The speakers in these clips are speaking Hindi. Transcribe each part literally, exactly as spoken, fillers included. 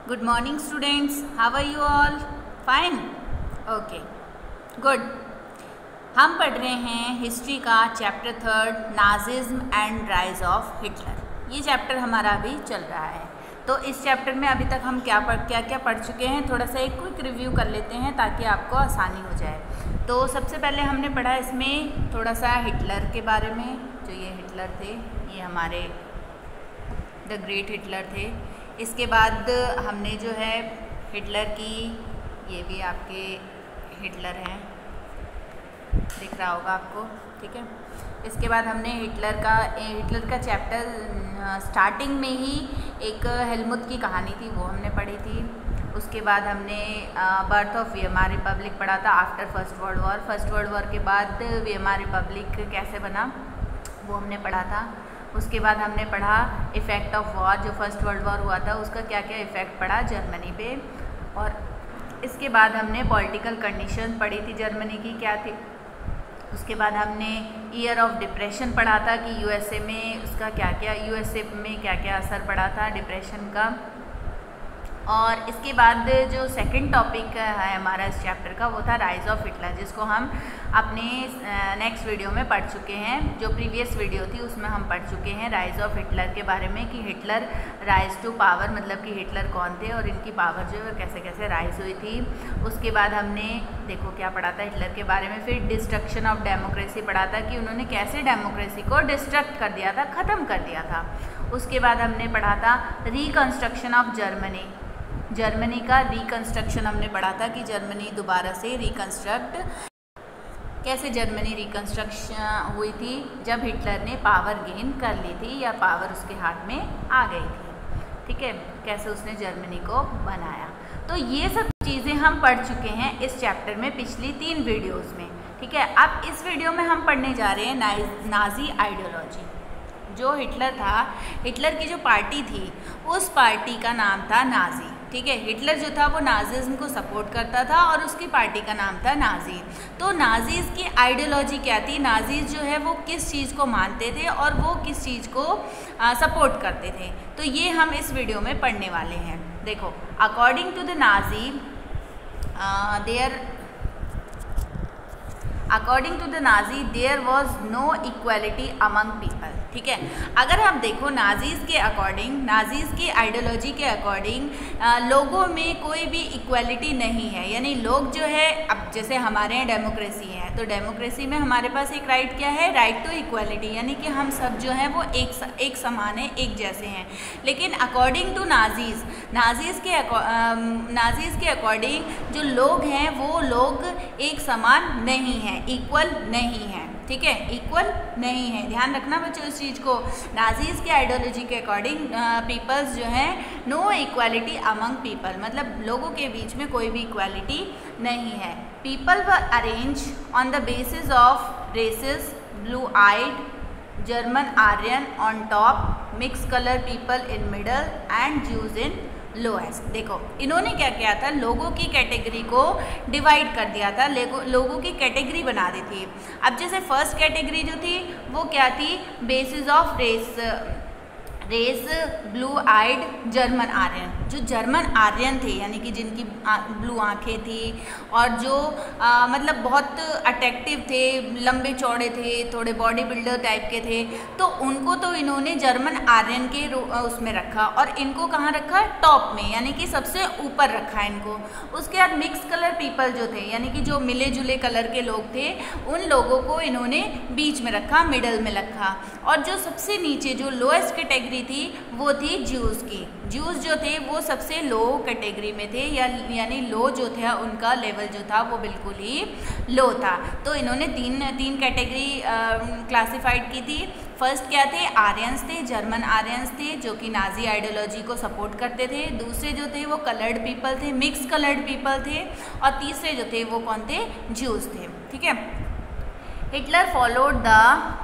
Good morning students, how are you all? Fine? Okay, good. हम पढ़ रहे हैं हिस्ट्री का chapter third Nazism and rise of Hitler. ये चैप्टर हमारा अभी चल रहा है। तो इस चैप्टर में अभी तक हम क्या पढ़ क्या क्या पढ़ चुके हैं, थोड़ा सा एक क्विक रिव्यू कर लेते हैं ताकि आपको आसानी हो जाए। तो सबसे पहले हमने पढ़ा इसमें थोड़ा सा हिटलर के बारे में। जो ये हिटलर थे, ये हमारे द ग्रेट हिटलर थे। इसके बाद हमने जो है हिटलर की, ये भी आपके हिटलर हैं, दिख रहा होगा आपको, ठीक है। इसके बाद हमने हिटलर का हिटलर का चैप्टर स्टार्टिंग में ही एक हेलमुट की कहानी थी, वो हमने पढ़ी थी। उसके बाद हमने बर्थ ऑफ वीएमआर रिपब्लिक पढ़ा था after first world war. First world war के बाद वीएमआर रिपब्लिक कैसे बना वो हमने पढ़ा था। उसके बाद हमने पढ़ा इफ़ेक्ट ऑफ वॉर, जो फर्स्ट वर्ल्ड वॉर हुआ था उसका क्या क्या इफ़ेक्ट पड़ा जर्मनी पे। और इसके बाद हमने पॉलिटिकल कंडीशन पढ़ी थी जर्मनी की क्या थी। उसके बाद हमने ईयर ऑफ डिप्रेशन पढ़ा था कि यूएसए में उसका क्या क्या यूएसए में क्या क्या असर पड़ा था डिप्रेशन का। और इसके बाद जो सेकंड टॉपिक है हमारा इस चैप्टर का वो था राइज ऑफ हिटलर, जिसको हम अपने नेक्स्ट वीडियो में पढ़ चुके हैं। जो प्रीवियस वीडियो थी उसमें हम पढ़ चुके हैं राइज ऑफ हिटलर के बारे में कि हिटलर राइज टू पावर, मतलब कि हिटलर कौन थे और इनकी पावर जो है कैसे कैसे राइज हुई थी। उसके बाद हमने देखो क्या पढ़ा था हिटलर के बारे में। फिर डिस्ट्रक्शन ऑफ डेमोक्रेसी पढ़ा था कि उन्होंने कैसे डेमोक्रेसी को डिस्ट्रक्ट कर दिया था, ख़त्म कर दिया था। उसके बाद हमने पढ़ा था रिकन्स्ट्रक्शन ऑफ जर्मनी, जर्मनी का रिकन्स्ट्रक्शन हमने पढ़ा था कि जर्मनी दोबारा से रिकन्स्ट्रक्ट, कैसे जर्मनी रिकन्स्ट्रक्शन हुई थी जब हिटलर ने पावर गेन कर ली थी या पावर उसके हाथ में आ गई थी, ठीक है, कैसे उसने जर्मनी को बनाया। तो ये सब चीज़ें हम पढ़ चुके हैं इस चैप्टर में पिछली तीन वीडियोज़ में, ठीक है। अब इस वीडियो में हम पढ़ने जा रहे हैं नाजी आइडियोलॉजी। जो हिटलर था, हिटलर की जो पार्टी थी उस पार्टी का नाम था नाजी, ठीक है। हिटलर जो था वो नाजिज्म को सपोर्ट करता था और उसकी पार्टी का नाम था नाजी। तो नाजीज़ की आइडियोलॉजी क्या थी, नाजीज़ जो है वो किस चीज़ को मानते थे और वो किस चीज़ को आ, सपोर्ट करते थे, तो ये हम इस वीडियो में पढ़ने वाले हैं। देखो, according to the Nazi there according to the Nazi there was no equality among people, ठीक है। अगर आप देखो नाजीज़ के अकॉर्डिंग, नाजीज़ की आइडियोलॉजी के अकॉर्डिंग लोगों में कोई भी इक्वालिटी नहीं है। यानी लोग जो है, अब जैसे हमारे यहाँ डेमोक्रेसी है तो डेमोक्रेसी में हमारे पास एक राइट क्या है, राइट टू इक्वालिटी, यानी कि हम सब जो हैं वो एक एक समान है, एक जैसे हैं। लेकिन अकॉर्डिंग टू नाजीज़ नाजीज़ के नाजीज़ के अकॉर्डिंग जो लोग हैं वो लोग एक समान नहीं हैं, इक्वल नहीं है, ठीक है, इक्वल नहीं है। ध्यान रखना बच्चों इस चीज़ को। नाजीज़ के आइडियोलॉजी के अकॉर्डिंग पीपल्स जो हैं नो इक्वालिटी अमंग पीपल, मतलब लोगों के बीच में कोई भी इक्वालिटी नहीं है। People were arrange on the basis of races, blue eyed German Aryan on top, mix colour people in middle and Jews in lowest. देखो इन्होंने क्या किया था, लोगों की कैटेगरी को डिवाइड कर दिया था, लोगों की कैटेगरी बना दी थी। अब जैसे फर्स्ट कैटेगरी जो थी वो क्या थी, basis of race, race blue eyed German Aryan, जो जर्मन आर्यन थे यानी कि जिनकी ब्लू आँखें थी और जो आ, मतलब बहुत अट्रैक्टिव थे, लंबे चौड़े थे, थोड़े बॉडी बिल्डर टाइप के थे, तो उनको तो इन्होंने जर्मन आर्यन के उसमें रखा और इनको कहाँ रखा, टॉप में, यानी कि सबसे ऊपर रखा इनको। उसके बाद मिक्स कलर पीपल जो थे यानी कि जो मिले जुले कलर के लोग थे उन लोगों को इन्होंने बीच में रखा, मिडल में रखा। और जो सबसे नीचे जो लोएस्ट कैटेगरी थी वो थी ज्यूज की। ज्यूज जो थे वो सबसे लो कैटेगरी में थे, या यानी लो जो था उनका लेवल जो था वो बिल्कुल ही लो था। तो इन्होंने तीन तीन कैटेगरी क्लासिफाइड की थी। फर्स्ट क्या थे, आर्यंस थे, जर्मन आर्यंस थे जो कि नाजी आइडियोलॉजी को सपोर्ट करते थे। दूसरे जो थे वो कलर्ड पीपल थे, मिक्स कलर्ड पीपल थे। और तीसरे जो थे वो कौन थे, ज्यूज थे, ठीक है। Hitler followed the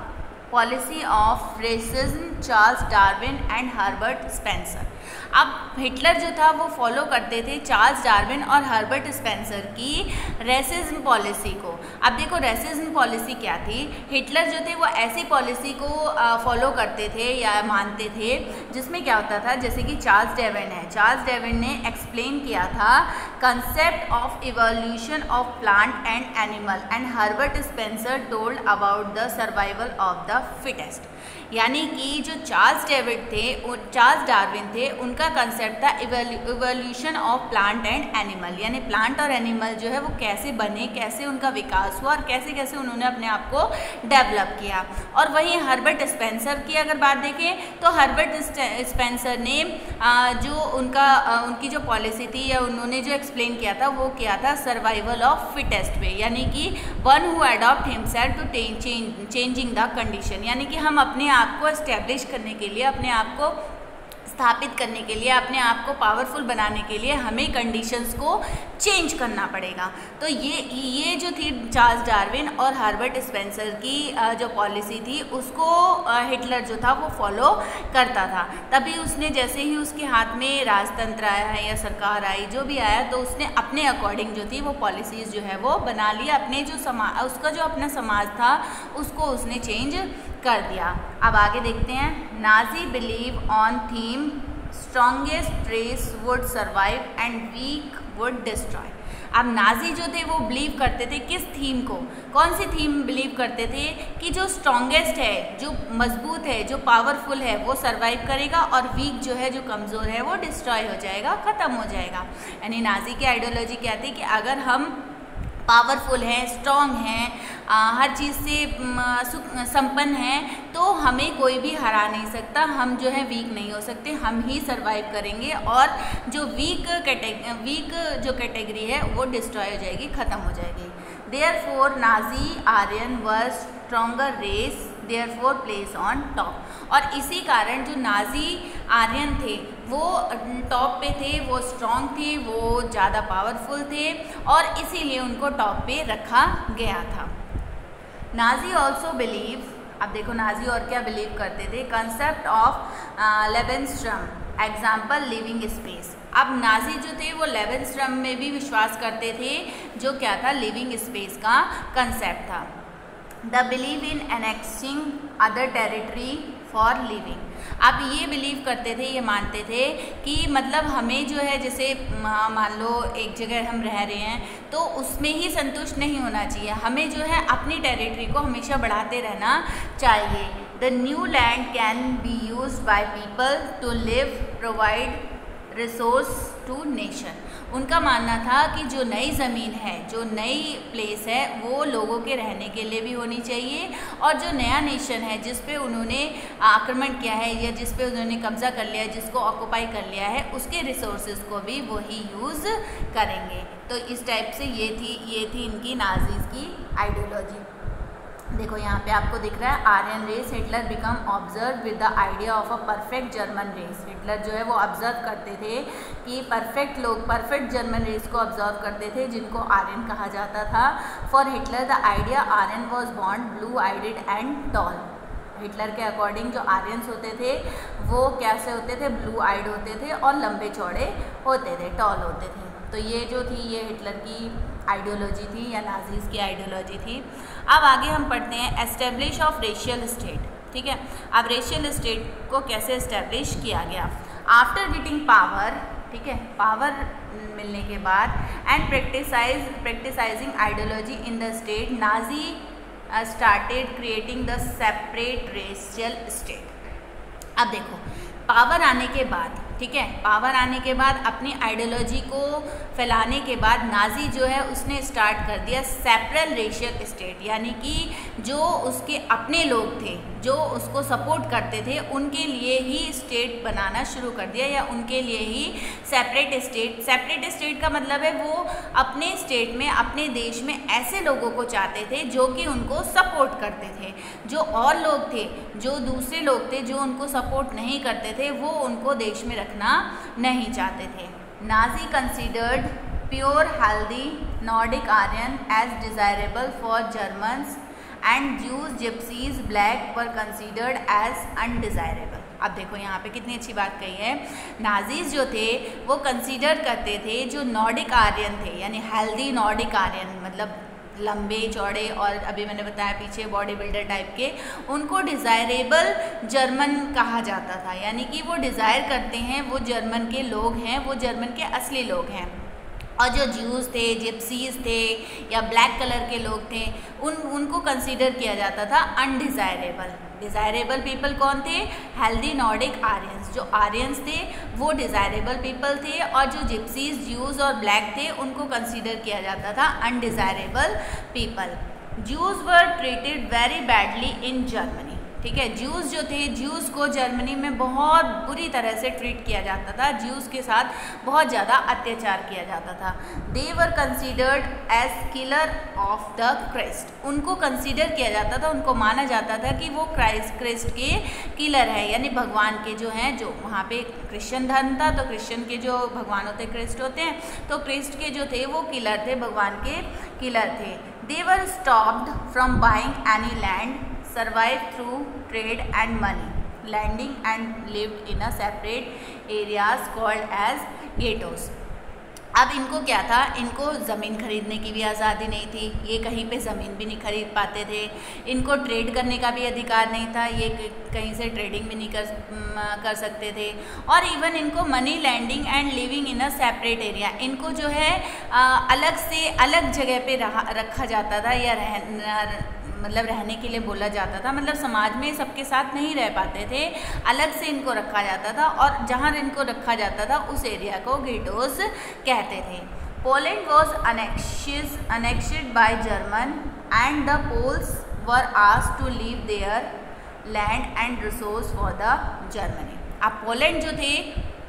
policy of racism, Charles Darwin and Herbert Spencer. अब हिटलर जो था वो फॉलो करते थे चार्ल्स डार्विन और हर्बर्ट स्पेंसर की रेसिज्म पॉलिसी को। अब देखो रेसिज्म पॉलिसी क्या थी, हिटलर जो थे वो ऐसी पॉलिसी को फॉलो करते थे या मानते थे जिसमें क्या होता था, जैसे कि चार्ल्स डार्विन है, चार्ल्स डार्विन ने एक्सप्लेन किया था concept of evolution of plant and animal and Herbert Spencer told about the survival of the fittest. यानी कि जो चार्ल्स डेविड थे, चार्ल्स डार्विन थे, उनका कंसेप्ट था evolution of plant and animal, यानी प्लांट और एनिमल जो है वो कैसे बने, कैसे उनका विकास हुआ और कैसे कैसे उन्होंने अपने आप को डेवलप किया। और वहीं हर्बर्ट स्पेंसर की अगर बात देखें तो हर्बर्ट स्पेंसर ने जो उनका उनकी जो पॉलिसी थी या उन्होंने जो एक्सप्लेन किया था वो किया था सर्वाइवल ऑफ फिटेस्ट वे, यानी कि one who adopt himself to changing the condition, यानी कि हम अपने आप को एस्टेब्लिश करने के लिए, अपने आप को स्थापित करने के लिए, अपने आप को पावरफुल बनाने के लिए हमें कंडीशंस को चेंज करना पड़ेगा। तो ये ये जो थी चार्ल्स डार्विन और हर्बर्ट स्पेंसर की जो पॉलिसी थी उसको हिटलर जो था वो फॉलो करता था। तभी उसने जैसे ही उसके हाथ में राजतंत्र आया है या सरकार आई, जो भी आया, तो उसने अपने अकॉर्डिंग जो थी वो पॉलिसीज़ जो है वो बना लिया, अपने जो समाज, उसका जो अपना समाज था उसको उसने चेंज कर दिया। अब आगे देखते हैं, Nazi believe on theme strongest race would survive and weak would destroy. अब नाजी जो थे वो बिलीव करते थे किस थीम को, कौन सी थीम बिलीव करते थे कि जो स्ट्रॉन्गेस्ट है, जो मजबूत है, जो पावरफुल है वो सर्वाइव करेगा और वीक जो है, जो कमज़ोर है वो डिस्ट्रॉय हो जाएगा, ख़त्म हो जाएगा। यानी नाजी की आइडियोलॉजी क्या थी कि अगर हम पावरफुल हैं, स्ट्रॉन्ग हैं, हर चीज़ से संपन्न हैं, तो हमें कोई भी हरा नहीं सकता, हम जो है वीक नहीं हो सकते, हम ही सरवाइव करेंगे और जो वीक कैटेगरी वीक जो कैटेगरी है वो डिस्ट्रॉय हो जाएगी, ख़त्म हो जाएगी। Therefore Nazi Aryan were stronger race therefore place on top. और इसी कारण जो नाजी आर्यन थे वो टॉप पे थे, वो स्ट्रॉन्ग थे, वो ज़्यादा पावरफुल थे और इसीलिए उनको टॉप पे रखा गया था। नाजी ऑल्सो बिलीव, अब देखो नाजी और क्या बिलीव करते थे, concept of Lebensraum example living space. अब नाजी जो थे वो लेवेनस्ट्रम में भी विश्वास करते थे, जो क्या था, लिविंग स्पेस का कंसेप्ट था। The believe in annexing other territory for living. अब ये बिलीव करते थे, ये मानते थे कि मतलब हमें जो है, जैसे मान लो एक जगह हम रह रहे हैं तो उसमें ही संतुष्ट नहीं होना चाहिए, हमें जो है अपनी टेरिटरी को हमेशा बढ़ाते रहना चाहिए। The new land can be used by people to live, provide resource to nation. उनका मानना था कि जो नई ज़मीन है, जो नई प्लेस है, वो लोगों के रहने के लिए भी होनी चाहिए और जो नया नेशन है जिस पे उन्होंने आक्रमण किया है या जिस पे उन्होंने कब्ज़ा कर लिया है, जिसको ऑक्यूपाई कर लिया है, उसके रिसोर्सेज को भी वही यूज़ करेंगे। तो इस टाइप से ये थी ये थी इनकी नाजीज़ की आइडियोलॉजी। देखो यहाँ पे आपको दिख रहा है, Aryan race Hitler become observe with the idea of a perfect German race. Hitler जो है वो ऑब्जर्व करते थे कि परफेक्ट लोग, परफेक्ट जर्मन रेस को ऑब्जर्व करते थे जिनको आर्यन कहा जाता था। For Hitler the idea Aryan was born blue eyed and tall. Hitler के अकॉर्डिंग जो आर्यंस होते थे वो कैसे होते थे, ब्लू आइड होते थे और लंबे चौड़े होते थे, टॉल होते थे। तो ये जो थी ये हिटलर की आइडियोलॉजी थी या नाजीज़ की आइडियोलॉजी थी। अब आगे हम पढ़ते हैं एस्टेब्लिश ऑफ रेशियल स्टेट। ठीक है, अब रेशियल स्टेट को कैसे एस्टेब्लिश किया गया। आफ्टर गेटिंग पावर, ठीक है, पावर मिलने के बाद and practise practising ideology in the state, Nazi started creating the separate racial state. अब देखो पावर आने के बाद, ठीक है, पावर आने के बाद अपनी आइडियोलॉजी को फैलाने के बाद नाजी जो है उसने स्टार्ट कर दिया सेपरेट रेशियल स्टेट, यानी कि जो उसके अपने लोग थे, जो उसको सपोर्ट करते थे, उनके लिए ही स्टेट बनाना शुरू कर दिया या उनके लिए ही सेपरेट स्टेट। सेपरेट स्टेट का मतलब है वो अपने स्टेट में, अपने देश में ऐसे लोगों को चाहते थे जो कि उनको सपोर्ट करते थे। जो और लोग थे, जो दूसरे लोग थे जो उनको सपोर्ट नहीं करते थे, वो उनको देश में रखना नहीं चाहते थे। Nazi considered pure healthy Nordic Aryan as desirable for Germans and Jews, gypsies, black were considered as undesirable. अब देखो यहाँ पे कितनी अच्छी बात कही है। नाजीज जो थे वो कंसीडर करते थे जो नॉर्डिक आर्यन थे, यानी हेल्दी नॉर्डिक आर्यन, मतलब लंबे चौड़े और अभी मैंने बताया पीछे बॉडी बिल्डर टाइप के, उनको डिज़ायरेबल जर्मन कहा जाता था, यानी कि वो डिज़ायर करते हैं, वो जर्मन के लोग हैं, वो जर्मन के असली लोग हैं। और जो ज्यूज़ थे, जिप्सीज थे या ब्लैक कलर के लोग थे, उन उनको कंसीडर किया जाता था अनडिज़ायरेबल। डिज़ायरेबल पीपल कौन थे? Healthy Nordic Aryans. जो आर्यंस थे वो डिज़ायरेबल पीपल थे, और जो जिप्सीज, ज्यूज़ और ब्लैक थे उनको कंसीडर किया जाता था undesirable people. Jews were treated very badly in Germany. ठीक है, ज्यूज़ जो थे, ज्यूज़ को जर्मनी में बहुत बुरी तरह से ट्रीट किया जाता था, ज्यूज़ के साथ बहुत ज़्यादा अत्याचार किया जाता था। They were considered as killer of the Christ. उनको कंसीडर किया जाता था, उनको माना जाता था कि वो क्राइस्ट क्रिस्ट के किलर है, यानी भगवान के जो हैं, जो वहाँ पे क्रिश्चियन धर्म था तो क्रिश्चियन के जो भगवान होते क्रिस्ट होते हैं, तो क्रिस्ट के जो थे वो किलर थे, भगवान के किलर थे। They were stopped from buying any land, survived through trade and money, landing and lived in a separate areas called as ghettos। अब इनको क्या था, इनको ज़मीन खरीदने की भी आज़ादी नहीं थी, ये कहीं पे ज़मीन भी नहीं खरीद पाते थे, इनको ट्रेड करने का भी अधिकार नहीं था, ये कहीं से ट्रेडिंग भी नहीं कर कर सकते थे, और इवन इनको money lending and living in a separate area, इनको जो है आ, अलग से अलग जगह पे रहा रखा जाता था, या रह मतलब रहने के लिए बोला जाता था, मतलब समाज में सबके साथ नहीं रह पाते थे, अलग से इनको रखा जाता था, और जहाँ इनको रखा जाता था उस एरिया को गेटोस कहते थे। Poland was annexed annexed by German and the Poles were asked to leave their land and resource for the Germany. अब पोलैंड जो थे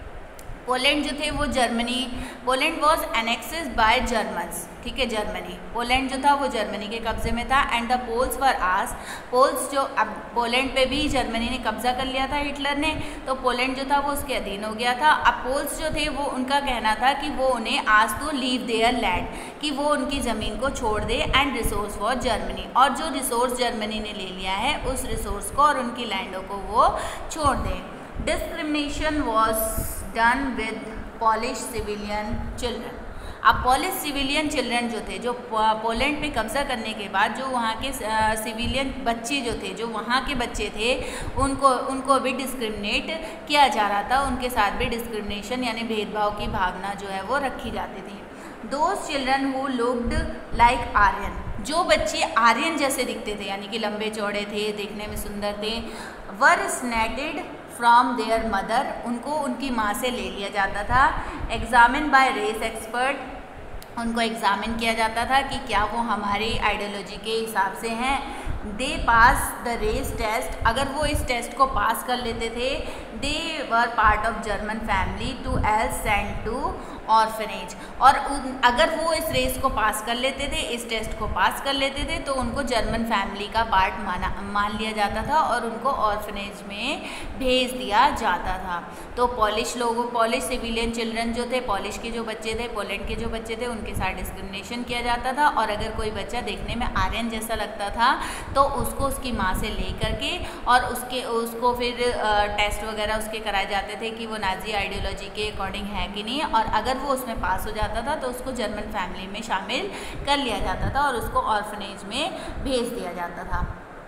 पोलैंड जो थे वो Germany, Poland was annexed by Germans. ठीक है, जर्मनी, पोलैंड जो था वो जर्मनी के कब्जे में था। And the Poles were asked, Poles जो, अब पोलैंड पे भी जर्मनी ने कब्जा कर लिया था हिटलर ने, तो पोलैंड जो था वो उसके अधीन हो गया था। अब पोल्स जो थे वो उनका कहना था कि वो उन्हें आज तो लीव देयर लैंड, कि वो उनकी ज़मीन को छोड़ दे, एंड रिसोर्स फॉर जर्मनी, और जो रिसोर्स जर्मनी ने ले लिया है उस रिसोर्स को और उनकी लैंडों को वो छोड़ दें। Discrimination was done with Polish civilian children. अब पॉलिश सिविलियन चिल्ड्रन जो थे, जो पोलैंड पे कब्जा करने के बाद जो वहाँ के सिविलियन बच्चे जो थे, जो वहाँ के बच्चे थे, उनको उनको भी डिस्क्रिमिनेट किया जा रहा था, उनके साथ भी डिस्क्रिमिनेशन यानी भेदभाव की भावना जो है वो रखी जाती थी। Those children who looked like Aryan, जो बच्चे आर्यन जैसे दिखते थे, यानी कि लंबे चौड़े थे, देखने में सुंदर थे, were snatched from their mother, उनको उनकी माँ से ले लिया जाता था। एग्जामिन बाय रेस एक्सपर्ट, उनको एग्जामिन किया जाता था कि क्या वो हमारी आइडियोलॉजी के हिसाब से हैं। They pass the race test, अगर वो इस टेस्ट को पास कर लेते थे, they were part of German family to else send to orphanage, और उन, अगर वो इस रेस को पास कर लेते थे, इस टेस्ट को पास कर लेते थे, तो उनको जर्मन फैमिली का पार्ट माना मान लिया जाता था और उनको ऑर्फनेज में भेज दिया जाता था। तो पॉलिश लोगों, पॉलिश सिविलियन चिल्ड्रन जो थे, पॉलिश के जो बच्चे थे, पोलैंड के जो बच्चे थे, उनके साथ डिस्क्रिमिनेशन किया जाता था, और अगर कोई बच्चा देखने में आर्यन जैसा लगता था तो उसको उसकी माँ से ले करके और उसके उसको फिर टेस्ट वगैरह उसके कराए जाते थे कि वो नाजी आइडियोलॉजी के अकॉर्डिंग है कि नहीं, और अगर वो उसमें पास हो जाता था तो उसको जर्मन फैमिली में शामिल कर लिया जाता था और उसको ऑर्फनेज में भेज दिया जाता था।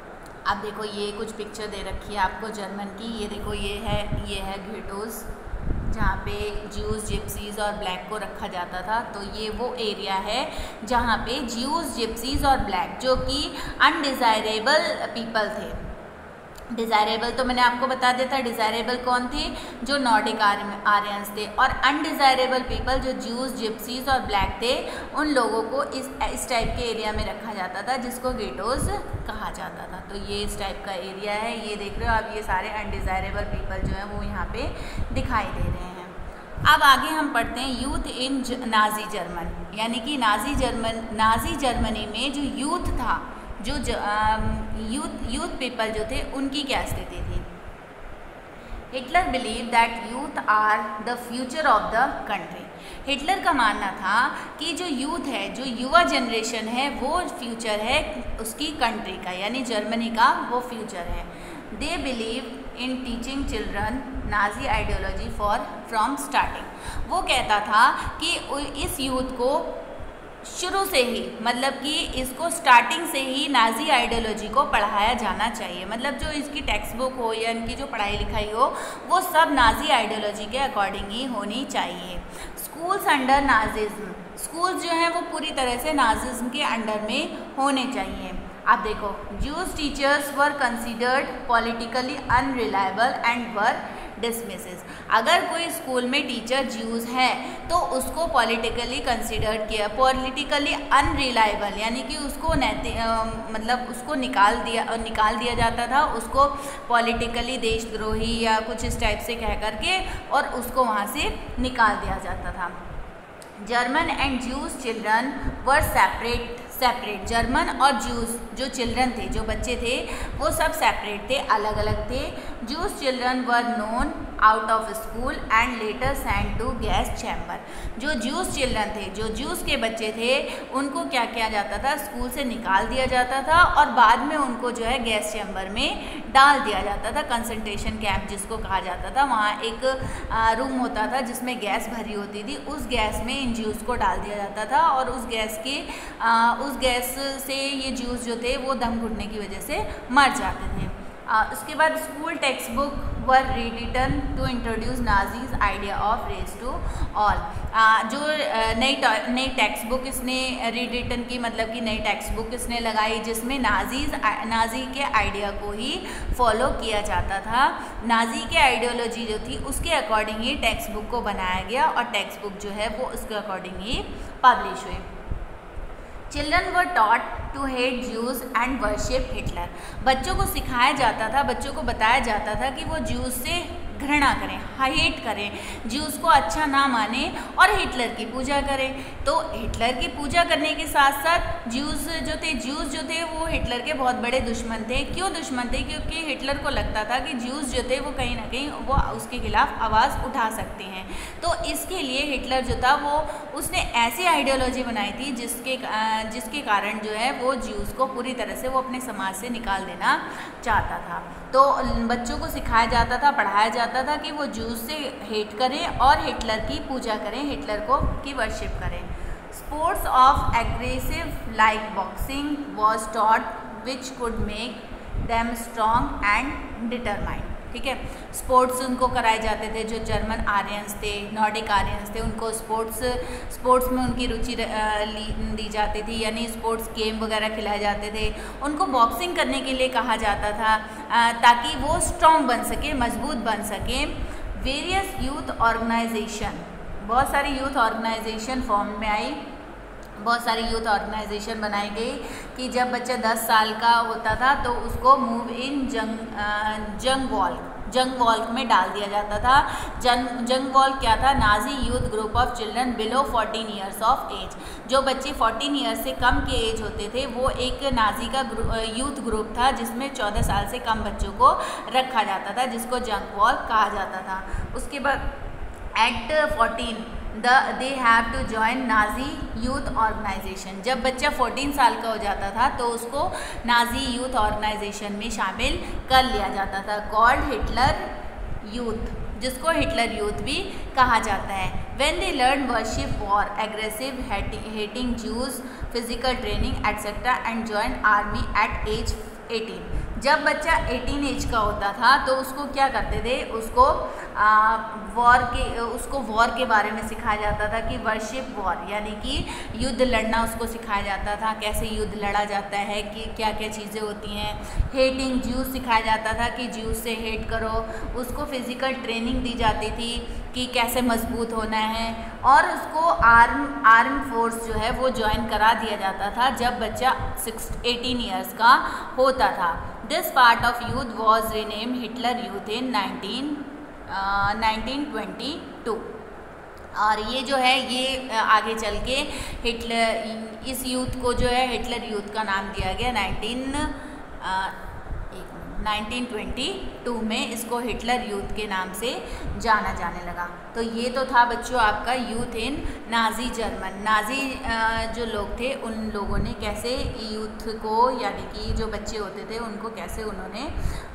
अब देखो ये कुछ पिक्चर दे रखी है आपको जर्मन की, ये देखो ये है ये है गेटोस जहाँ पे ज्यूज़, जिप्सीज़ और ब्लैक को रखा जाता था। तो ये वो एरिया है जहाँ पे ज्यूज़, जिप्सीज़ और ब्लैक जो कि अनडिज़ायरेबल पीपल थे। डिज़ायरेबल तो मैंने आपको बता दिया था, डिज़ायरेबल कौन थे, जो नॉर्डिक आर्यंस थे, और अनडिज़ायरेबल पीपल जो ज्यूज़, जिप्सीज़ और ब्लैक थे, उन लोगों को इस इस टाइप के एरिया में रखा जाता था जिसको गेटोज़ कहा जाता था। तो ये इस टाइप का एरिया है, ये देख रहे हो आप, ये सारे अनडिज़ायरेबल पीपल जो हैं वो यहाँ पे दिखाई दे रहे हैं। अब आगे हम पढ़ते हैं यूथ इन नाजी जर्मन, यानी कि नाजी जर्मन नाजी जर्मनी में जो यूथ था, जो यूथ यूथ पीपल जो थे उनकी क्या स्थिति थी। Hitler believe that youth are the future of the country. Hitler का मानना था कि जो यूथ है, जो युवा जनरेशन है, वो फ्यूचर है उसकी कंट्री का, यानी जर्मनी का वो फ्यूचर है। They believe in teaching children Nazi ideology for from starting. वो कहता था कि इस यूथ को शुरू से ही, मतलब कि इसको स्टार्टिंग से ही नाजी आइडियोलॉजी को पढ़ाया जाना चाहिए। मतलब जो इसकी टेक्स्ट बुक हो या इनकी जो पढ़ाई लिखाई हो वो सब नाजी आइडियोलॉजी के अकॉर्डिंग ही होनी चाहिए। स्कूल्स अंडर नाजिज्म, स्कूल्स जो हैं वो पूरी तरह से नाजिज्म के अंडर में होने चाहिए। आप देखो, Jews teachers were considered politically unreliable and were dismisses. अगर कोई स्कूल में टीचर ज्यूज है तो उसको पॉलिटिकली कंसिडर किया, पॉलिटिकली अनरिलायबल यानी कि उसको नैतिक मतलब उसको निकाल दिया निकाल दिया जाता था, उसको पॉलिटिकली देशद्रोही या कुछ इस टाइप से कह करके और उसको वहाँ से निकाल दिया जाता था। German and Jews children were separate separate German और ज्यूज जो चिल्ड्रन थे, जो बच्चे थे, वो सब सेपरेट थे, अलग अलग थे। Jews children were known out of school and later send to gas chamber. जो ज्यूज चिल्ड्रन थे, जो ज्यूज के बच्चे थे, उनको क्या किया जाता था, स्कूल से निकाल दिया जाता था और बाद में उनको जो है गैस चैम्बर में डाल दिया जाता था। कंसंट्रेशन कैंप जिसको कहा जाता था, वहाँ एक रूम होता था जिसमें गैस भरी होती थी, उस गैस में इन ज्यूज को डाल दिया जाता था और उस गैस के आ, उस गैस से ये ज्यूज जो थे वो दम घुटने की वजह से मर जाते थे। उसके बाद school text book were rewritten to introduce Nazis idea of race to all. जो नई नई टेक्स्ट बुक इसने रीरिटन की, मतलब कि नई टेक्स्ट बुक इसने लगाई जिसमें नाजीज नाजी के आइडिया को ही फॉलो किया जाता था। नाजी के आइडियोलॉजी जो थी उसके अकॉर्डिंग ही टेक्स्ट बुक को बनाया गया और टेक्स्ट बुक जो है वो उसके अकॉर्डिंग ही पब्लिश हुई। Children were taught to hate Jews and worship Hitler. बच्चों को सिखाया जाता था, बच्चों को बताया जाता था कि वो ज्यूज से घृणा करें, हेट करें, ज्यूज को अच्छा ना माने और हिटलर की पूजा करें। तो हिटलर की पूजा करने के साथ साथ ज्यूज जो थे ज्यूज जो थे वो हिटलर के बहुत बड़े दुश्मन थे। क्यों दुश्मन थे? क्योंकि हिटलर को लगता था कि ज्यूज जो थे वो कहीं ना कहीं वो उसके खिलाफ आवाज़ उठा सकते हैं। तो इसके लिए हिटलर जो था वो उसने ऐसी आइडियोलॉजी बनाई थी जिसके जिसके कारण जो है वो ज्यूज को पूरी तरह से वो अपने समाज से निकाल देना चाहता था। तो बच्चों को सिखाया जाता था, पढ़ाया जाता था कि वो ज्यूज से हेट करें और हिटलर की पूजा करें, हिटलर को की वर्शिप करें। Sports of aggressive like boxing was taught which could make them strong and determined. ठीक है, स्पोर्ट्स उनको कराए जाते थे। जो जर्मन आर्यंस थे, नॉर्डिक आर्यंस थे, उनको स्पोर्ट्स स्पोर्ट्स में उनकी रुचि दी जाती थी, यानी स्पोर्ट्स गेम वगैरह खिलाए जाते थे। उनको बॉक्सिंग करने के लिए कहा जाता था ताकि वो स्ट्रॉन्ग बन सके, मजबूत बन सके। वेरियस यूथ ऑर्गेनाइजेशन, बहुत सारी यूथ ऑर्गेनाइजेशन फॉर्म में आई, बहुत सारी यूथ ऑर्गेनाइजेशन बनाई गई कि जब बच्चा दस साल का होता था तो उसको मूव इन जंग जंग वॉल्क जंग वॉल्क में डाल दिया जाता था। जंग जंग वॉल्क क्या था? Nazi youth group of children below fourteen years of age. जो बच्चे फोर्टीन ईयर्स से कम के एज होते थे वो एक नाजी का ग्रु, यूथ ग्रुप था जिसमें चौदह साल से कम बच्चों को रखा जाता था, जिसको जंग वॉल्क कहा जाता था। उसके बाद at fourteen the they have to join Nazi youth organisation. जब बच्चा फोर्टीन साल का हो जाता था तो उसको नाजी यूथ ऑर्गेनाइजेशन में शामिल कर लिया जाता था, कॉल्ड हिटलर यूथ, जिसको हिटलर यूथ भी कहा जाता है। When they learn worship war, aggressive hating Jews, physical training et cetera and join army at age eighteen। जब बच्चा अठारह एज का होता था तो उसको क्या करते थे, उसको वॉर के उसको वॉर के बारे में सिखाया जाता था कि वर्शिप वॉर, यानी कि युद्ध लड़ना उसको सिखाया जाता था, कैसे युद्ध लड़ा जाता है, कि क्या क्या चीज़ें होती हैं। हेटिंग ज्यूज सिखाया जाता था कि ज्यूज से हेट करो। उसको फिज़िकल ट्रेनिंग दी जाती थी कि कैसे मजबूत होना है, और उसको आर्म आर्म फोर्स जो है वो ज्वाइन करा दिया जाता था जब बच्चा सिक्स एटीन ईयर्स का होता था। This part of youth was rename Hitler youth in nineteen nineteen twenty two. और ये जो है ये आगे चल के हिटलर इस यूथ को जो है हिटलर यूथ का नाम दिया गया नाइनटीन नाइनटीन ट्वेंटी टू में इसको हिटलर यूथ के नाम से जाना जाने लगा। तो ये तो था बच्चों आपका youth in Nazi German. Nazi जो लोग थे उन लोगों ने कैसे यूथ को, यानी कि जो बच्चे होते थे उनको कैसे उन्होंने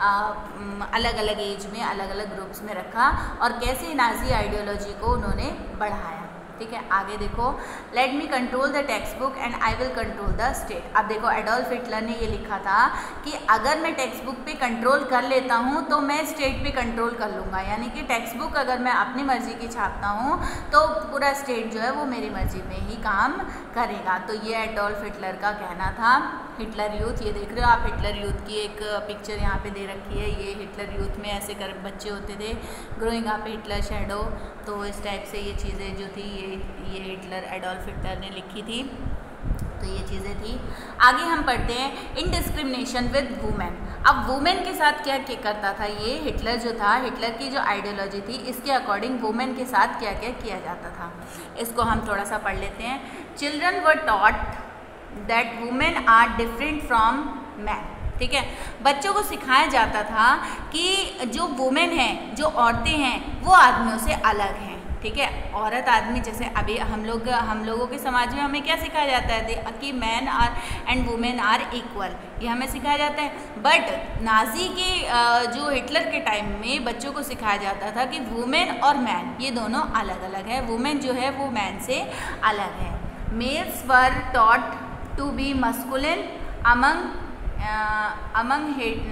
अलग अलग एज में अलग अलग ग्रुप्स में रखा और कैसे नाजी आइडियोलॉजी को उन्होंने बढ़ाया। ठीक है, आगे देखो, let me control the text book and I will control the state. अब देखो एडोल्फ हिटलर ने ये लिखा था कि अगर मैं टेक्स्ट बुक पे कंट्रोल कर लेता हूँ तो मैं स्टेट पे कंट्रोल कर लूँगा, यानी कि टेक्स्ट बुक अगर मैं अपनी मर्जी की छापता हूँ तो पूरा स्टेट जो है वो मेरी मर्जी में ही काम करेगा। तो ये एडोल्फ हिटलर का कहना था। हिटलर यूथ, ये देख रहे हो आप, हिटलर यूथ की एक पिक्चर यहाँ पे दे रखी है। ये हिटलर यूथ में ऐसे कर बच्चे होते थे, ग्रोइंग अप हिटलर शैडो। तो इस टाइप से ये चीज़ें जो थी ये ये हिटलर एडोल्फ हिटलर ने लिखी थी। तो ये चीज़ें थी। आगे हम पढ़ते हैं इनडिस्क्रिमिनेशन विद वुमेन। अब वुमेन के साथ क्या क्या करता था ये हिटलर जो था, हिटलर की जो आइडियोलॉजी थी इसके अकॉर्डिंग वुमेन के साथ क्या क्या किया जाता था, इसको हम थोड़ा सा पढ़ लेते हैं। Children were taught that women are different from man. ठीक है, बच्चों को सिखाया जाता था कि जो वुमेन हैं, जो औरतें हैं, वो आदमियों से अलग हैं। ठीक है, औरत आदमी, जैसे अभी हम लोग हम लोगों के समाज में हमें क्या सिखाया जाता है कि man are and women are equal, ये हमें सिखाया जाता है। बट नाजी के जो हिटलर के टाइम में बच्चों को सिखाया जाता था कि वुमेन और मैन ये दोनों अलग अलग है, वुमेन जो है वो मैन से अलग है। Males were taught to be masculine among among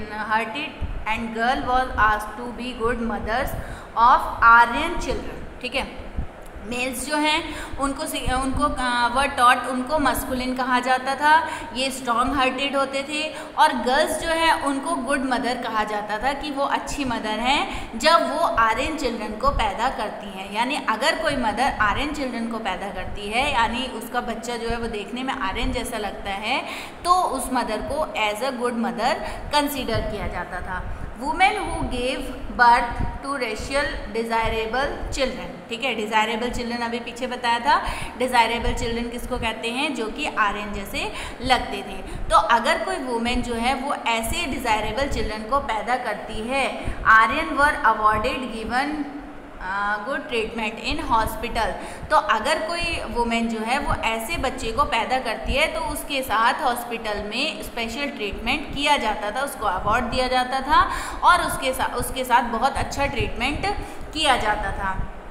hurted and girl was asked to be good mothers of Aryan children. ठीक है, मेल्स जो हैं उनको उनको वर टॉट, उनको मस्कुलिन कहा जाता था, ये स्ट्रॉन्ग हार्टेड होते थे। और गर्ल्स जो है उनको गुड मदर कहा जाता था कि वो अच्छी मदर हैं जब वो आर्यन चिल्ड्रन को पैदा करती हैं। यानी अगर कोई मदर आर्यन चिल्ड्रन को पैदा करती है, यानी उसका बच्चा जो है वो देखने में आर्यन जैसा लगता है, तो उस मदर को as a good mother consider किया जाता था। Women who gave birth to racial desirable children. ठीक है, डिज़ायरेबल चिल्ड्रन अभी पीछे बताया था। डिज़ायरेबल चिल्ड्रन किसको कहते हैं, जो कि आर्यन जैसे लगते थे। तो अगर कोई वुमेन जो है वो ऐसे डिज़ायरेबल चिल्ड्रन को पैदा करती है, Aryan were awarded given good treatment in hospital. तो अगर कोई वुमेन जो है वो ऐसे बच्चे को पैदा करती है तो उसके साथ हॉस्पिटल में स्पेशल ट्रीटमेंट किया जाता था, उसको अवार्ड दिया जाता था और उसके साथ उसके साथ बहुत अच्छा ट्रीटमेंट किया जाता था।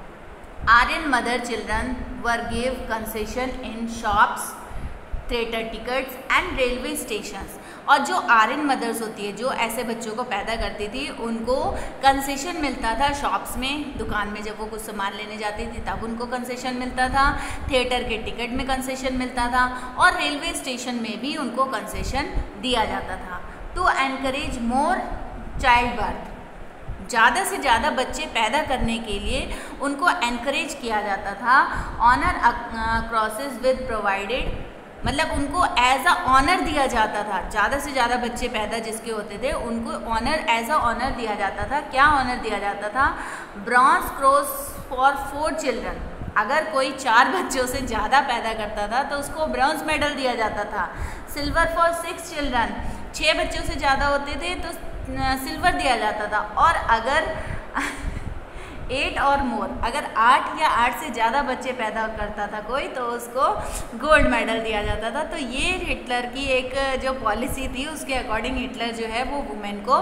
Aryan mother children were give concession in shops, theatre tickets and railway stations. और जो आर्यन मदर्स होती है जो ऐसे बच्चों को पैदा करती थी, उनको कंसेशन मिलता था शॉप्स में, दुकान में जब वो कुछ सामान लेने जाती थी तब उनको कंसेशन मिलता था, थिएटर के टिकट में कंसेशन मिलता था और रेलवे स्टेशन में भी उनको कंसेशन दिया जाता था। To encourage more child birth, ज़्यादा से ज़्यादा बच्चे पैदा करने के लिए उनको एनकरेज किया जाता था। ऑनर क्रॉसेस विद प्रोवाइडेड, मतलब उनको एज अ ऑनर दिया जाता था। ज़्यादा से ज़्यादा बच्चे पैदा जिसके होते थे उनको ऑनर एज अ ऑनर दिया जाता था। क्या ऑनर दिया जाता था, bronze cross for four children. अगर कोई चार बच्चों से ज़्यादा पैदा करता था तो उसको ब्रॉन्ज मेडल दिया जाता था। सिल्वर फॉर सिक्स चिल्ड्रन, छः बच्चों से ज़्यादा होते थे तो सिल्वर दिया जाता था। और अगर एट और मोर, अगर आठ या आठ से ज़्यादा बच्चे पैदा करता था कोई तो उसको गोल्ड मेडल दिया जाता था। तो ये हिटलर की एक जो पॉलिसी थी उसके अकॉर्डिंग हिटलर जो है वो वुमेन को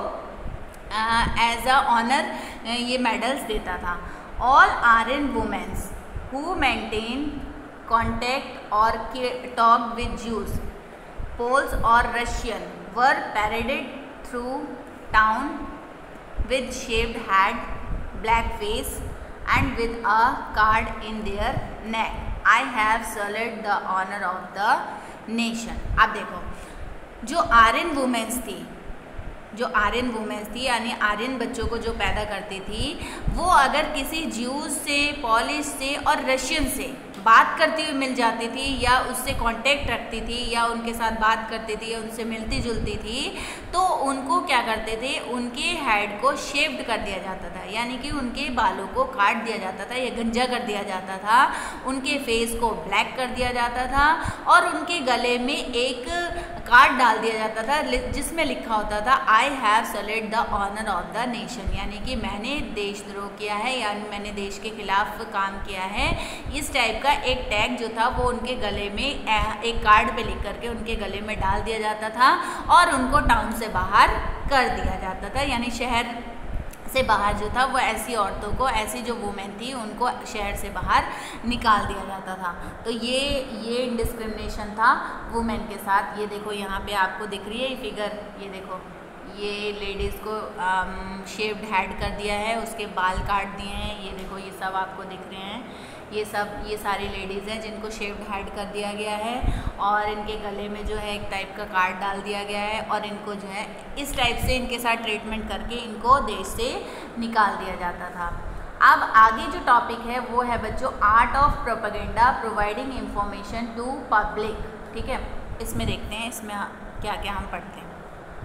एज अ ऑनर ये मेडल्स देता था। All Aryan womens who maintain contact और टॉक विद ज्यूज, पोल्स और Russian were paraded through town with shaved head, black face and with a card in their neck. I have saluted the honor of the nation. अब देखो, जो आर्यन वुमेन्स थी जो आर्यन वुमेन्स थी यानी आर्यन बच्चों को जो पैदा करती थी, वो अगर किसी ज्यूज से, पॉलिश से और रशियन से बात करती हुई मिल जाती थी या उससे कांटेक्ट रखती थी या उनके साथ बात करती थी या उनसे मिलती जुलती थी, तो उनको क्या करते थे, उनके हेड को शेव्ड कर दिया जाता था, यानी कि उनके बालों को काट दिया जाता था या गंजा कर दिया जाता था, उनके फेस को ब्लैक कर दिया जाता था और उनके गले में एक कार्ड डाल दिया जाता था जिसमें लिखा होता था I have select the honour of the nation, यानी कि मैंने देशद्रोह किया है यानी मैंने देश के खिलाफ काम किया है। इस टाइप का एक टैग जो था वो उनके गले में एक कार्ड पे लिख करके उनके गले में डाल दिया जाता था और उनको टाउन से बाहर कर दिया जाता था, यानी शहर से बाहर जो था वो ऐसी औरतों को, ऐसी जो वुमेन थी उनको शहर से बाहर निकाल दिया जाता था। तो ये ये डिस्क्रिमिनेशन था वुमेन के साथ। ये देखो यहाँ पे आपको दिख रही है ये फिगर, ये देखो ये लेडीज़ को शेव्ड हेड कर दिया है, उसके बाल काट दिए हैं, ये देखो ये सब आपको दिख रहे हैं, ये सब ये सारी लेडीज़ हैं जिनको शेव्ड हेड कर दिया गया है और इनके गले में जो है एक टाइप का कार्ड डाल दिया गया है और इनको जो है इस टाइप से इनके साथ ट्रीटमेंट करके इनको देश से निकाल दिया जाता था। अब आगे जो टॉपिक है वो है बच्चों art of propaganda providing information to public. ठीक है, इसमें देखते हैं इसमें क्या क्या हम पढ़ते हैं।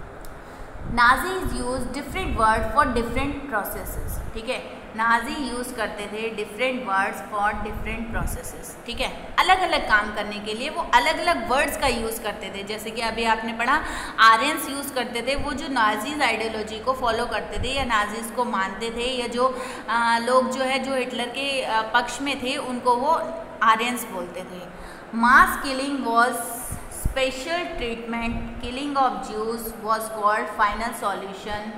Nazis use different word for different processes. ठीक है, नाजी यूज़ करते थे different words for different processes. ठीक है, अलग अलग काम करने के लिए वो अलग अलग वर्ड्स का यूज़ करते थे। जैसे कि अभी आपने पढ़ा आर्यंस यूज़ करते थे, वो जो नाजीज आइडियोलॉजी को फॉलो करते थे या नाजीज को मानते थे या जो आ, लोग जो है जो हिटलर के आ, पक्ष में थे उनको वो आर्यंस बोलते थे। Mass killing was special treatment, killing of Jews was called final solution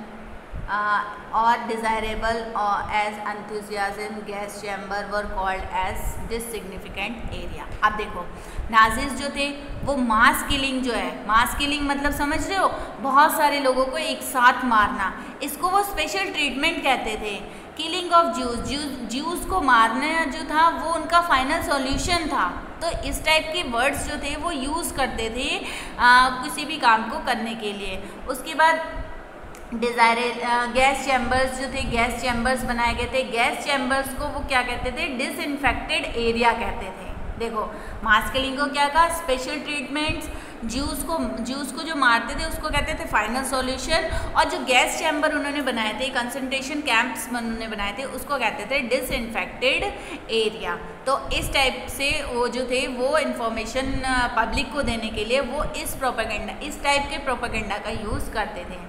और desirable as enthusiasm, gas chamber were called as disinfection area. अब देखो नाजीज जो थे वो मास किलिंग जो है, मास किलिंग मतलब समझ रहे हो, बहुत सारे लोगों को एक साथ मारना, इसको वो स्पेशल ट्रीटमेंट कहते थे। Killing of Jews, Jews Jews को मारना जो था वो उनका फाइनल सॉल्यूशन था। तो इस टाइप के वर्ड्स जो थे वो यूज़ करते थे आ, किसी भी काम को करने के लिए। उसके बाद डिज़ायरे गैस चैम्बर्स जो थे, गैस चैम्बर्स बनाए गए थे। गैस चैम्बर्स को वो क्या कहते थे, डिसइंफेक्टेड एरिया कहते थे। देखो मास किलिंग को क्या कहा, स्पेशल ट्रीटमेंट्स, ज्यूस को ज्यूस को जो मारते थे उसको कहते थे फाइनल सॉल्यूशन, और जो गैस चैम्बर उन्होंने बनाए थे, कंसंट्रेशन कैंप्स उन्होंने बनाए थे, उसको कहते थे डिसइंफेक्टेड एरिया। तो इस टाइप से वो जो थे वो इन्फॉर्मेशन पब्लिक को देने के लिए वो इस प्रोपेगेंडा इस टाइप के प्रोपेगेंडा का यूज़ करते थे।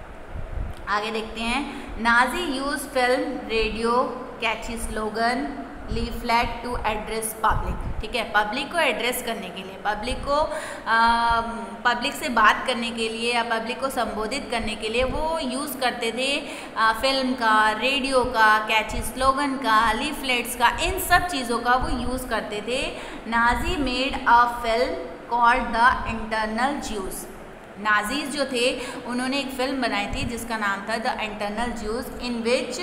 आगे देखते हैं, Nazi use film, radio, catchy slogan, leaflet to address public. ठीक है, पब्लिक को एड्रेस करने के लिए, पब्लिक को पब्लिक से बात करने के लिए या पब्लिक को संबोधित करने के लिए वो यूज़ करते थे आ, फिल्म का, रेडियो का, कैची स्लोगन का, लीफलेट्स का, इन सब चीज़ों का वो यूज़ करते थे। Nazi made a film called the internal Jews. Nazis जो थे उन्होंने एक फिल्म बनाई थी जिसका नाम था the internal Jews, in which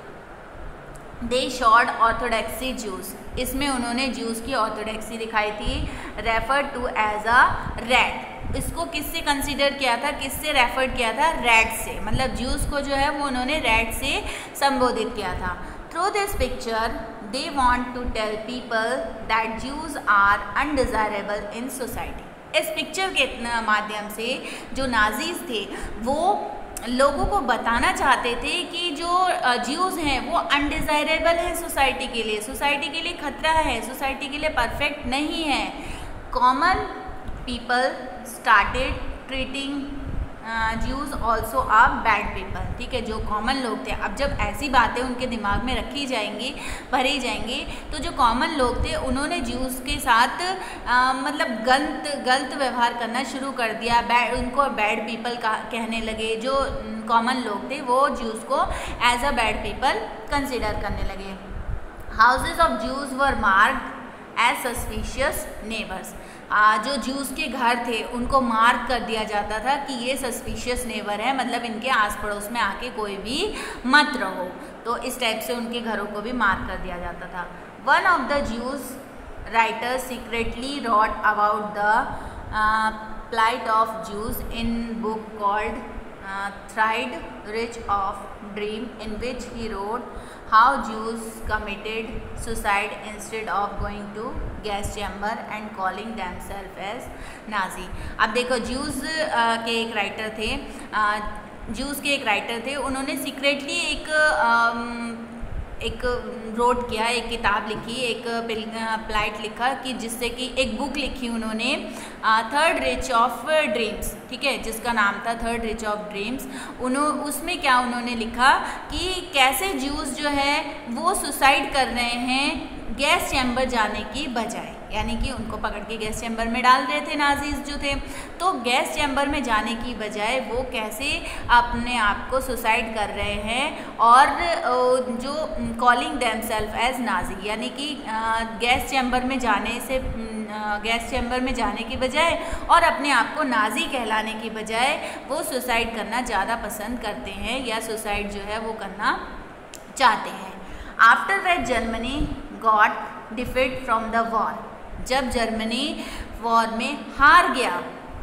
they showed orthodoxy Jews. इसमें उन्होंने ज्यूज की ऑर्थोडॉक्सी दिखाई थी। Refer to as a rat, इसको किससे कंसीडर किया था, किससे रेफर किया था, रैट से, मतलब ज्यूज को जो है वो उन्होंने रैट से संबोधित किया था। Through this picture they want to tell people that Jews are undesirable in society. इस पिक्चर के माध्यम से जो नाजीज थे वो लोगों को बताना चाहते थे कि जो ज्यूज़ हैं वो अनडिज़ायरेबल है सोसाइटी के लिए, सोसाइटी के लिए खतरा है, सोसाइटी के लिए परफेक्ट नहीं है। Common people started treating Jews also a bad people. ठीक है, जो कॉमन लोग थे, अब जब ऐसी बातें उनके दिमाग में रखी जाएंगी, भरी जाएंगी, तो जो कॉमन लोग थे उन्होंने ज्यूज़ के साथ आ, मतलब गलत गलत व्यवहार करना शुरू कर दिया, बैड उनको बैड पीपल कहने लगे। जो कॉमन लोग थे वो ज्यूज़ को as a bad people consider करने लगे। Houses of Jews were marked as suspicious neighbours. जो ज्यूज़ के घर थे उनको मार्क कर दिया जाता था कि ये सस्पिशियस नेबर है, मतलब इनके आस पड़ोस में आके कोई भी मत रहो। तो इस टाइप से उनके घरों को भी मार्क कर दिया जाता था। One of the Jews writer secretly wrote about the plight of Jews in book called Third Reich of Dream, in which he wrote how Jews committed suicide instead of going to gas chamber and calling themselves as Nazi. अब देखो ज्यूज़ के एक राइटर थे, ज्यूज़ के एक राइटर थे, उन्होंने सीक्रेटली एक एक रोड किया, एक किताब लिखी, एक प्लाइट लिखा कि जिससे कि एक बुक लिखी उन्होंने थर्ड रिच ऑफ ड्रीम्स, ठीक है, जिसका नाम था थर्ड रिच ऑफ ड्रीम्स। उन्हों उसमें क्या उन्होंने लिखा कि कैसे ज्यूज़ जो है वो सुसाइड कर रहे हैं गैस चैम्बर जाने की बजाय, यानी कि उनको पकड़ के गैस चैम्बर में डाल रहे थे नाजीज़ जो थे, तो गैस चैम्बर में जाने की बजाय वो कैसे अपने आप को सुसाइड कर रहे हैं और जो कॉलिंग देमसेल्फ एज नाजी, यानी कि गैस चैम्बर में जाने से गैस चैम्बर में जाने की बजाय और अपने आप को नाजी कहलाने की बजाय वो सुसाइड करना ज़्यादा पसंद करते हैं या सुसाइड जो है वो करना चाहते हैं। After that Germany got defeat from the war, जब जर्मनी वॉर में हार गया,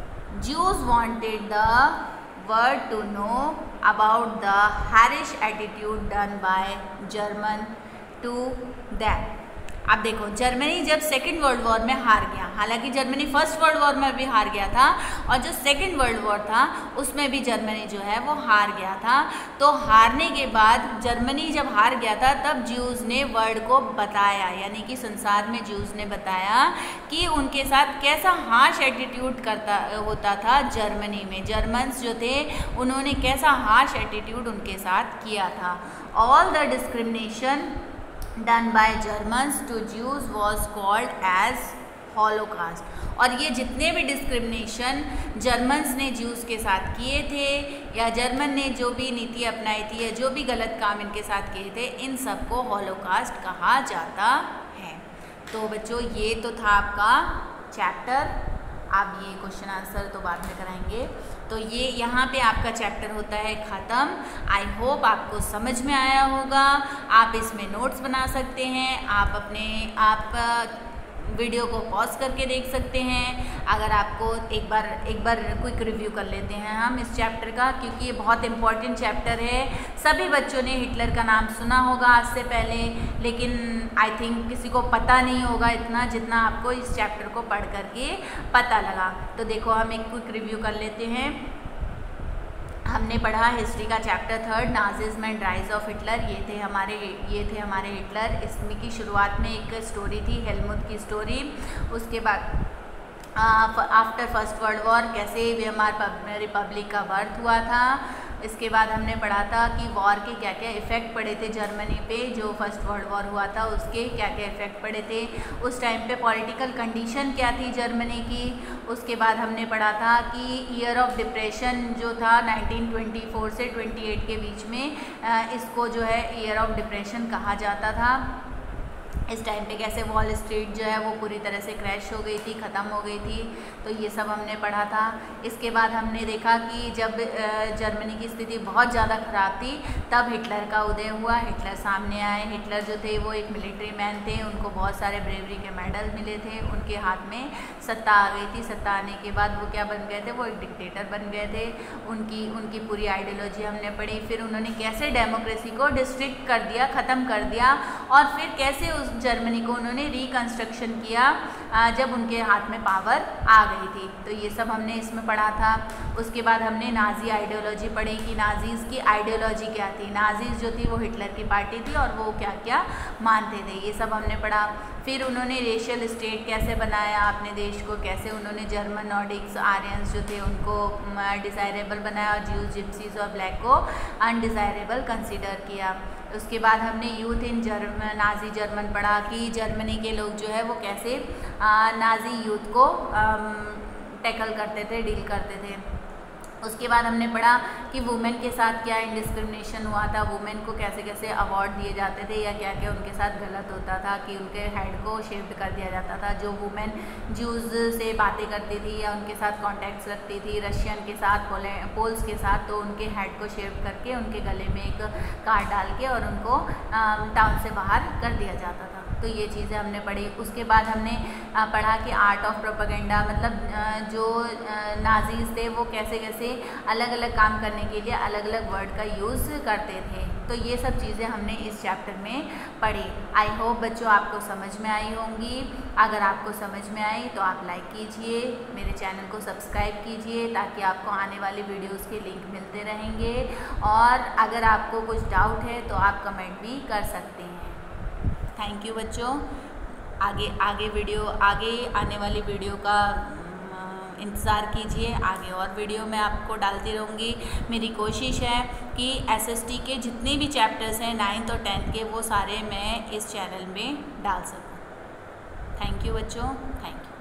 Jews wanted the world to know about the hellish attitude done by German to them. अब देखो जर्मनी जब सेकेंड वर्ल्ड वॉर में हार गया, हालांकि जर्मनी फर्स्ट वर्ल्ड वॉर में भी हार गया था और जो सेकेंड वर्ल्ड वॉर था उसमें भी जर्मनी जो है वो हार गया था, तो हारने के बाद जर्मनी जब हार गया था तब ज्यूज़ ने वर्ल्ड को बताया, यानी कि संसार में ज्यूज़ ने बताया कि उनके साथ कैसा हार्श एटीट्यूड करता होता था जर्मनी में, जर्मन्स जो थे उन्होंने कैसा हार्श एटीट्यूड उनके साथ किया था। All the discrimination done by Germans to Jews was called as Holocaust, और ये जितने भी डिस्क्रिमिनेशन जर्मन्स ने ज्यूज़ के साथ किए थे या जर्मन ने जो भी नीति अपनाई थी या जो भी गलत काम इनके साथ किए थे, इन सब को हॉलोकास्ट कहा जाता है। तो बच्चों ये तो था आपका चैप्टर, आप ये क्वेश्चन आंसर तो बाद में कराएंगे, तो ये यहाँ पे आपका चैप्टर होता है ख़त्म। आई होप आपको समझ में आया होगा, आप इसमें नोट्स बना सकते हैं, आप अपने आप वीडियो को पॉज करके देख सकते हैं। अगर आपको एक बार एक बार क्विक रिव्यू कर लेते हैं हम इस चैप्टर का, क्योंकि ये बहुत इम्पॉर्टेंट चैप्टर है। सभी बच्चों ने हिटलर का नाम सुना होगा आज से पहले, लेकिन आई थिंक किसी को पता नहीं होगा इतना जितना आपको इस चैप्टर को पढ़ करके पता लगा। तो देखो हम एक क्विक रिव्यू कर लेते हैं। हमने पढ़ा हिस्ट्री का chapter third Nazism and rise of Hitler, ये थे हमारे ये थे हमारे हिटलर। इसमें की शुरुआत में एक स्टोरी थी हेलमुथ की स्टोरी, उसके बाद आफ्टर फर्स्ट वर्ल्ड वॉर कैसे वेमार रिपब्लिक का बर्थ हुआ था। इसके बाद हमने पढ़ा था कि वॉर के क्या क्या इफ़ेक्ट पड़े थे जर्मनी पे, जो फर्स्ट वर्ल्ड वॉर हुआ था उसके क्या क्या इफ़ेक्ट पड़े थे, उस टाइम पे पॉलिटिकल कंडीशन क्या थी जर्मनी की। उसके बाद हमने पढ़ा था कि ईयर ऑफ डिप्रेशन जो था नाइनटीन ट्वेंटी फोर से ट्वेंटी एट के बीच में, इसको जो है ईयर ऑफ डिप्रेशन कहा जाता था। इस टाइम पे कैसे वॉल स्ट्रीट जो है वो पूरी तरह से क्रैश हो गई थी, ख़त्म हो गई थी, तो ये सब हमने पढ़ा था। इसके बाद हमने देखा कि जब जर्मनी की स्थिति बहुत ज़्यादा ख़राब थी तब हिटलर का उदय हुआ, हिटलर सामने आए। हिटलर जो थे वो एक मिलिट्री मैन थे, उनको बहुत सारे ब्रेवरी के मेडल मिले थे, उनके हाथ में सत्ता आ गई थी। सत्ता आने के बाद वो क्या बन गए थे, वो एक डिक्टेटर बन गए थे। उनकी उनकी पूरी आइडियोलॉजी हमने पढ़ी। फिर उन्होंने कैसे डेमोक्रेसी को डिस्ट्रिक्ट कर दिया, ख़त्म कर दिया, और फिर कैसे उस जर्मनी को उन्होंने रिकंस्ट्रक्शन किया जब उनके हाथ में पावर आ गई थी। तो ये सब हमने इसमें पढ़ा था। उसके बाद हमने नाजी आइडियोलॉजी पढ़ी कि नाजीज़ की आइडियोलॉजी क्या थी। नाजीज़ जो थी वो हिटलर की पार्टी थी और वो क्या क्या मानते थे, ये सब हमने पढ़ा। फिर उन्होंने रेशियल स्टेट कैसे बनाया अपने देश को, कैसे उन्होंने जर्मन नॉर्डिक्स आर्यंस जो थे उनको डिज़ायरेबल बनाया और ज्यूज जिप्सीज और ब्लैक को अनडिज़ायरेबल कंसिडर किया। उसके बाद हमने youth in German Nazi German पढ़ा कि जर्मनी के लोग जो है वो कैसे आ, नाजी यूथ को टैकल करते थे, डील करते थे। उसके बाद हमने पढ़ा कि वुमेन के साथ क्या डिस्क्रिमिनेशन हुआ था, वुमेन को कैसे कैसे अवार्ड दिए जाते थे या क्या क्या उनके साथ गलत होता था कि उनके हेड को शेव्ड कर दिया जाता था। जो वुमेन ज्यूज़ से बातें करती थी या उनके साथ कॉन्टैक्ट्स रखती थी रशियन के साथ, पोल्स के साथ, तो उनके हेड को शेव्ड करके उनके गले में एक कार्ड डाल के और उनको टाउन से बाहर कर दिया जाता था। तो ये चीज़ें हमने पढ़ी। उसके बाद हमने पढ़ा कि आर्ट ऑफ प्रोपेगेंडा, मतलब जो नाजीज़ थे वो कैसे कैसे अलग अलग काम करने के लिए अलग अलग वर्ड का यूज़ करते थे। तो ये सब चीज़ें हमने इस चैप्टर में पढ़ी। आई होप बच्चों आपको समझ में आई होंगी। अगर आपको समझ में आई तो आप लाइक कीजिए, मेरे चैनल को सब्सक्राइब कीजिए ताकि आपको आने वाली वीडियोस के लिंक मिलते रहेंगे। और अगर आपको कुछ डाउट है तो आप कमेंट भी कर सकते हैं। थैंक यू बच्चों। आगे आगे वीडियो आगे आने वाली वीडियो का इंतज़ार कीजिए। आगे और वीडियो मैं आपको डालती रहूँगी। मेरी कोशिश है कि एसएसटी के जितने भी चैप्टर्स हैं नाइन्थ और टेंथ के वो सारे मैं इस चैनल में डाल सकूँ। थैंक यू बच्चों, थैंक यू।